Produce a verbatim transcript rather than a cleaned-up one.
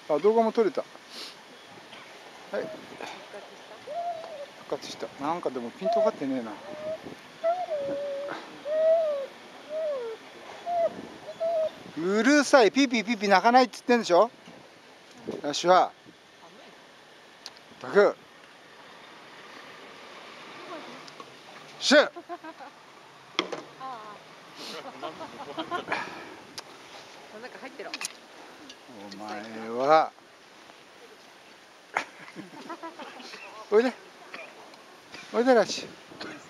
あ、動画も撮れた。はい。復活した。なんかでもピントかってねえな。うるさい、ピーピーピーピー泣かないって言ってんでしょ。よしは。たく。シュ。 なんか入ってる。 お前は。おいで。おいでらし。